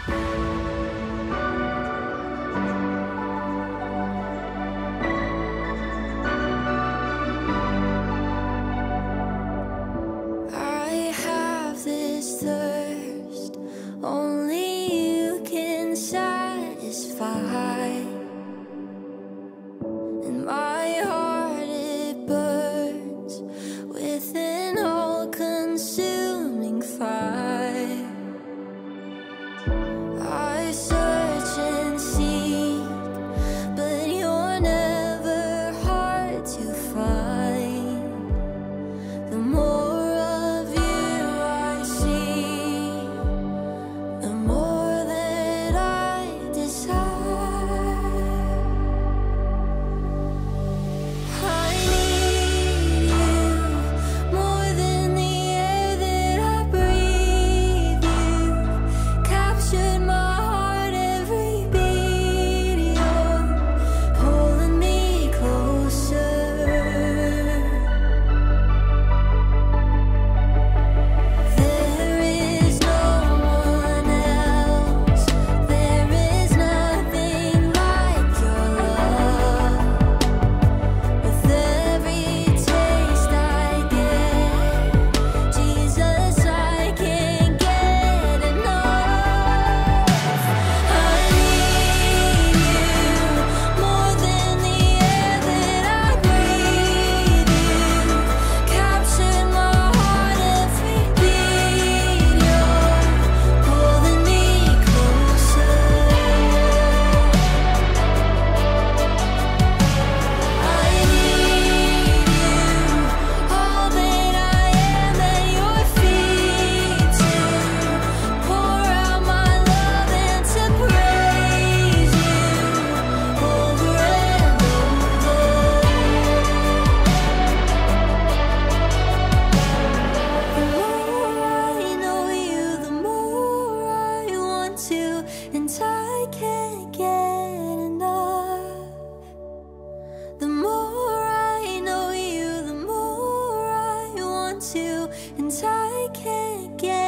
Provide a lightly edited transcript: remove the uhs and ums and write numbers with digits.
I have this thirst only you can satisfy, and my heart it burns with an all-consuming fire. I search and seek, but you're never hard to find. The more of you I see, the more that I desire. I need you more than the air that I breathe. You've captured my heart, every beat. You're pulling me closer. There is no one else. There is nothing like your love. With every taste I get, Jesus, I can't get enough. I need you more than the air that I breathe. You've captured my heart, every beat. You're pulling me closer. I need you, all that I am at your feet, to pour out my love and to praise you over and over. The more I know you, the more I want to, and I can't get enough. The more I know you, the more I want to, and I can't get